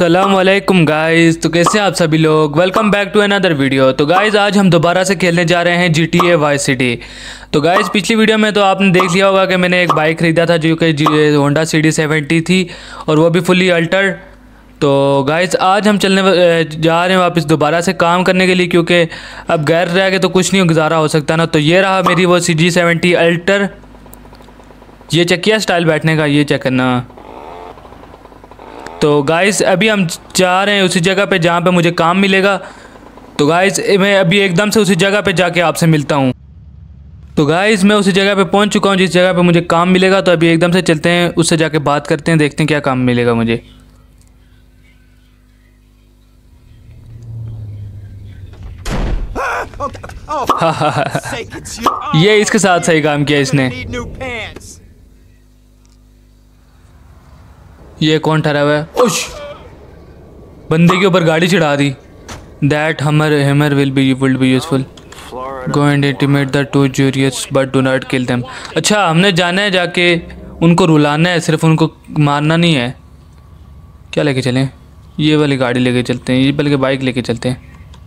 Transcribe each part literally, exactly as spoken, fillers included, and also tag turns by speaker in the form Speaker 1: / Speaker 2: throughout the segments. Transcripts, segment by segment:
Speaker 1: अस्सलामुअलैकुम गाइस। तो कैसे आप सभी लोग, welcome back to another video. तो गाइस आज हम दोबारा से खेलने जा रहे हैं G T A Vice City. तो गाइस पिछली वीडियो में तो आपने देख लिया होगा कि मैंने एक बाइक ख़रीदा था जो कि होंडा सी डी सेवेंटी थी और वो भी फुली अल्टर। तो गाइस आज हम चलने जा रहे हैं वापस दोबारा से काम करने के लिए, क्योंकि अब गैर रह के तो कुछ नहीं गुजारा हो सकता ना। तो ये रहा मेरी वो सी डी सेवेंटी अल्टर। ये चेक किया स्टाइल बैठने का, ये चेक करना। तो गाइस अभी हम जा रहे हैं उसी जगह पे जहाँ पे मुझे काम मिलेगा। तो गाइस मैं अभी एकदम से उसी जगह पे जाके आपसे मिलता हूँ। तो गाइस मैं उसी जगह पे पहुँच चुका हूँ जिस जगह पे मुझे काम मिलेगा। तो अभी एकदम से चलते हैं, उससे जाके बात करते हैं, देखते हैं क्या काम मिलेगा मुझे। ये इसके साथ सही काम किया इसने। ये कौन ठहरा हुआ है? उश! बंदे के ऊपर गाड़ी चढ़ा दी। That hummer hammer will be will be useful. Go and intimidate the two jurors but do not kill them. अच्छा हमने जाना है, जाके उनको रुलाना है, सिर्फ उनको मारना नहीं है। क्या लेके चलें? ये वाली गाड़ी लेके चलते हैं, ये बल्कि बाइक लेके चलते हैं।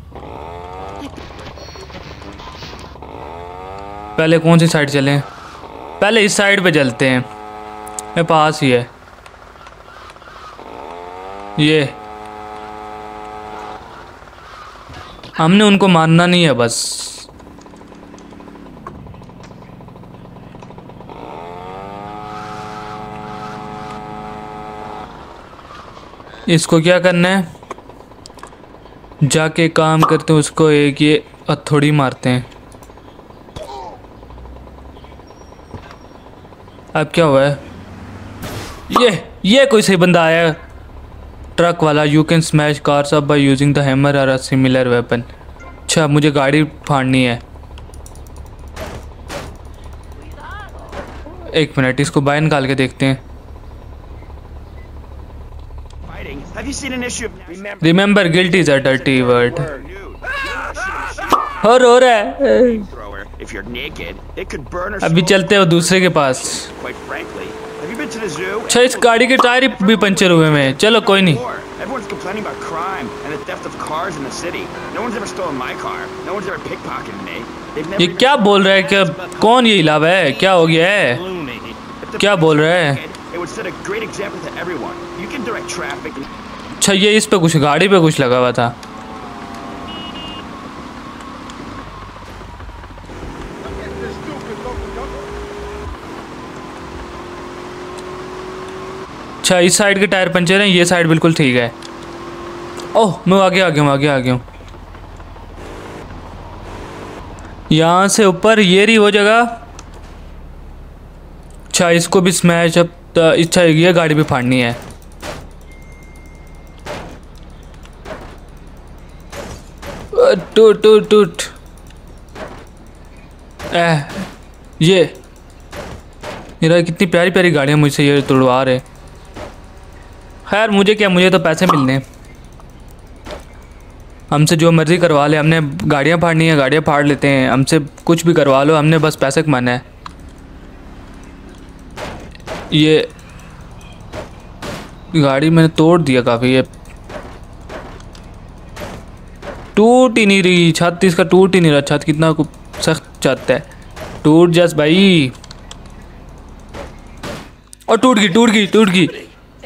Speaker 1: पहले कौन सी साइड चलें? पहले इस साइड पे चलते हैं, मेरे पास ही है ये। हमने उनको मानना नहीं है बस। इसको क्या करना है? जाके काम करते हैं, उसको एक ये हथौड़ी मारते हैं। अब क्या हुआ है? ये ये कोई सही बंदा आया ट्रक वाला। You can smash cars up by using the hammer और अ सिमिलर वेपन। अच्छा मुझे गाड़ी फाड़नी है। एक मिनट, इसको बाहर निकाल के देखते हैं। Remember guilt is a dirty word. और हो रहा है। अभी चलते हैं दूसरे के पास। अच्छा इस गाड़ी के टायर भी पंचर हुए हैं। चलो कोई नहीं। ये क्या बोल रहा है? क्या कौन ये इलावा है? क्या हो गया है? क्या बोल रहा है? अच्छा ये इस पे कुछ गाड़ी पे कुछ लगा हुआ था। अच्छा इस साइड के टायर पंचर हैं, ये साइड बिल्कुल ठीक है। ओह मैं आगे आ गया हूँ, आगे आ गया हूँ। यहाँ से ऊपर ये रही वो जगह। अच्छा इसको भी स्मैश अप। अच्छा ये गाड़ी भी फाड़नी है। टूट टूट टूट। ये मेरा कितनी प्यारी प्यारी गाड़ियाँ मुझसे ये तोड़वा रहे। खैर मुझे क्या, मुझे तो पैसे मिलने। हमसे जो मर्ज़ी करवा ले, हमने गाड़ियाँ फाड़नी है, गाड़ियाँ फाड़ लेते हैं। हमसे कुछ भी करवा लो, हमने बस पैसे कमाना है। ये गाड़ी मैंने तोड़ दिया काफ़ी। ये टूट ही नहीं रही छत, इसका टूट ही नहीं रहा। छत कितना सख्त छत है। टूट जस भाई। और टूट गई टूट गई टूट गई।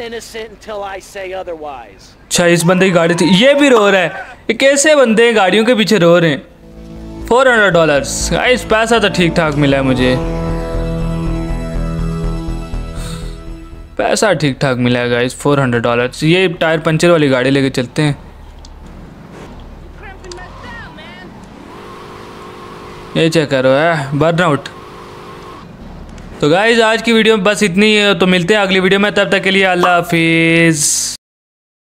Speaker 1: अच्छा इस बंदे की गाड़ी थी। ये भी रो रहा है। ये कैसे बंदे हैं गाड़ियों के पीछे रो रहे हैं? फोर हंड्रेड डॉलर्स इस पैसा तो ठीक ठाक मिला है मुझे। पैसा ठीक ठाक मिला है गाइस, फोर हंड्रेड डॉलर्स। ये टायर पंचर वाली गाड़ी लेके चलते हैं। ये चेक करो है बर्नआउट। तो गाइस आज की वीडियो में बस इतनी है। तो मिलते हैं अगली वीडियो में, तब तक के लिए अल्लाह हाफिज़।